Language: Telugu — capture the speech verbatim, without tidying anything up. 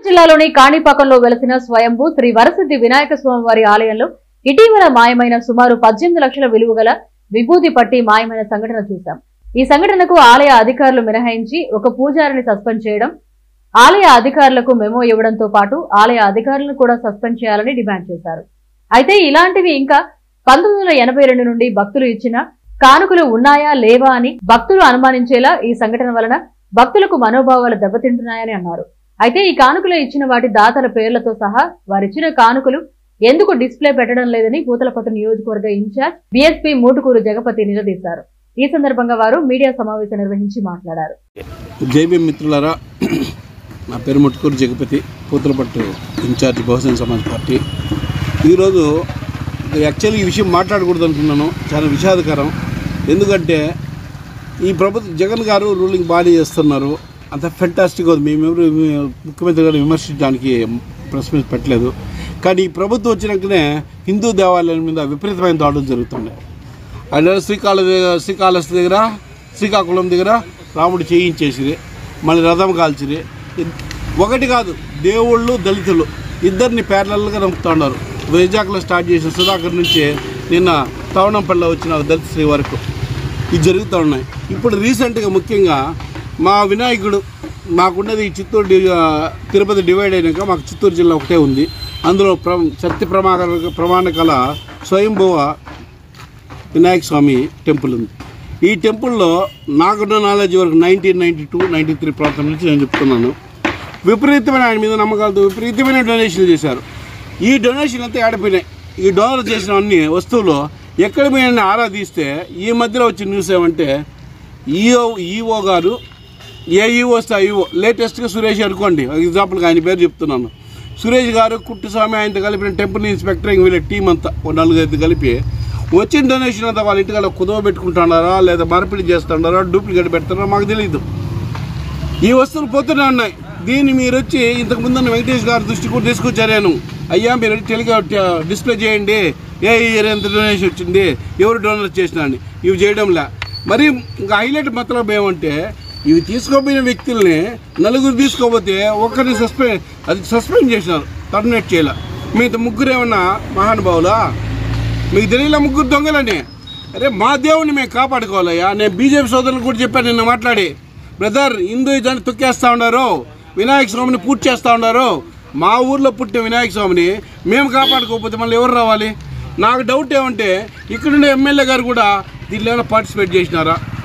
జిల్లాలోని కాణిపాకంలో వెలసిన స్వయంభూ శ్రీ వరసిద్ధి వినాయక స్వామివారి ఆలయంలో ఇటీవల మాయమైన సుమారు పద్దెనిమిది లక్షల విలువ గల విభూతి పట్టి మాయమైన సంఘటన చూశాం. ఈ సంఘటనకు ఆలయ అధికారులు మినహాయించి ఒక పూజారిని సస్పెండ్ చేయడం, ఆలయ అధికారులకు మెమో ఇవ్వడంతో పాటు ఆలయ అధికారులను కూడా సస్పెండ్ చేయాలని డిమాండ్ చేశారు. అయితే ఇలాంటివి ఇంకా పంతొమ్మిది వందల ఎనభై రెండు నుండి భక్తులు ఇచ్చిన కానుకలు ఉన్నాయా లేవా అని భక్తులు అనుమానించేలా ఈ సంఘటన వలన భక్తులకు మనోభావాలు దెబ్బతింటున్నాయని అన్నారు. అయితే ఈ కానుకలు ఇచ్చిన వాటి దాతల పేర్లతో సహా వారిచ్చిన కానుకలు ఎందుకు డిస్ప్లే పెట్టడం లేదని పూతలపట్టు నియోజకవర్గ ఇన్ఛార్జ్ బీఎస్పీ మూటుకూరు జగపతి నిలదీశారు. ఈ సందర్భంగా వారు మీడియా సమావేశం నిర్వహించి మాట్లాడారు. జైబీ మిత్రులారా, నా పేరు మూటుకూరు జగపతి, పూతలపట్టు ఇన్ఛార్జ్ బహుజన సమాజ్ పార్టీ. ఈరోజు యాక్చువల్లీ ఈ విషయం మాట్లాడకూడదు అనుకున్నాను. చాలా విషాదకరం. ఎందుకంటే ఈ ప్రభుత్వం జగన్ గారు రూలింగ్ బాగా చేస్తున్నారు, అంత ఫెంటాస్టిక్ అవుతుంది. మేమెవరు ముఖ్యమంత్రి గారు విమర్శించడానికి ప్రెస్ మీట్ పెట్టలేదు. కానీ ఈ ప్రభుత్వం వచ్చినాకనే హిందూ దేవాలయాల మీద విపరీతమైన దాడులు జరుగుతున్నాయి. అలా శ్రీకాళ శ్రీకాళహస్తి దగ్గర శ్రీకాకుళం దగ్గర రాముడు చేయించేసిరి, మళ్ళీ రథం కాల్చిరి. ఒకటి కాదు, దేవుళ్ళు దళితులు ఇద్దరిని ప్యారలల్గా నమ్ముతున్నారు. వైజాగ్లో స్టార్ట్ చేసిన సుధాకర్ నుంచి నిన్న తవణంపల్లిలో వచ్చిన దళిత శ్రీ వరకు ఇది జరుగుతూ ఉన్నాయి. ఇప్పుడు రీసెంట్గా ముఖ్యంగా మా వినాయకుడు మాకున్నది ఈ చిత్తూరు తిరుపతి డివైడ్ అయినాక మాకు చిత్తూరు జిల్లా ఒకటే ఉంది. అందులో ప్ర సత్య ప్రమాణ ప్రమాణ కళ స్వయంభవ వినాయక స్వామి టెంపుల్ ఉంది. ఈ టెంపుల్లో నాకున్న నాలెడ్జ్ వరకు nineteen ninety two ninety three ప్రాంతం నుంచి నేను చెప్తున్నాను. విపరీతమైన ఆయన మీద నమ్మకాలతో విపరీతమైన డొనేషన్లు చేశారు. ఈ డొనేషన్ అంతా ఏడపోయినాయి. ఈ డోనర్ చేసిన అన్ని వస్తువులు ఎక్కడ పోయినా ఆరాధిస్తే ఈ మధ్యలో వచ్చి న్యూస్ ఏమంటే ఈఓ ఈఓ గారు ఏ ఈఓ వస్తే ఈఓ లేటెస్ట్గా సురేష్ అనుకోండి, ఎగ్జాంపుల్గా ఆయన పేరు చెప్తున్నాను. సురేష్ గారు కుట్టుస్వామి ఆయనతో కలిపిన టెంపుల్ ఇన్స్పెక్టర్ ఇంక వీళ్ళ టీం అంతా ఒక నలుగైదు కలిపి వచ్చిన డొనేషన్ అంతా వాళ్ళ ఇంటికాడ కుదవ పెట్టుకుంటున్నారా లేదా మార్పిడి చేస్తున్నారా డూప్లికేట్ పెడుతున్నారా మాకు తెలియదు. ఈ వస్తువులు పోతూనే ఉన్నాయి. దీన్ని మీరు వచ్చి ఇంతకుముందు వెంకటేష్ గారి దృష్టి కూడా తీసుకొచ్చారేను. అయ్యా మీరు టెలిగా డిస్ప్లే చేయండి, ఏ ఇయర్ ఎంత డొనేషన్ వచ్చింది, ఎవరు డొనేట్ చేసినా అని. ఇవి చేయడంలా మరి ఇంకా హైలైట్ మతలబ్ ఏమంటే ఇవి తీసుకోపోయిన వ్యక్తుల్ని నలుగురు తీసుకోపోతే ఒక్కరిని సస్పెండ్ అది సస్పెండ్ చేసినారు, టర్మినేట్ చేయాల. మిగతా ముగ్గురు ఏమన్నా మహానుభావులా? మీకు తెలియలే ముగ్గురు దొంగలని? అరే మా దేవుడిని మేము కాపాడుకోవాలయ్యా. నేను బీజేపీ సోదరులు కూడా చెప్పాను నిన్న మాట్లాడి, బ్రదర్ హిందూయిజాన్ని తొక్కేస్తూ ఉన్నారు, వినాయక స్వామిని పూర్తి చేస్తూ ఉన్నారు. మా ఊర్లో పుట్టిన వినాయక స్వామిని మేము కాపాడుకోకపోతే మళ్ళీ ఎవరు రావాలి? నాకు డౌట్ ఏమంటే ఇక్కడుండే ఎమ్మెల్యే గారు కూడా దీనిలో ఏమైనా పార్టిసిపేట్ చేసినారా?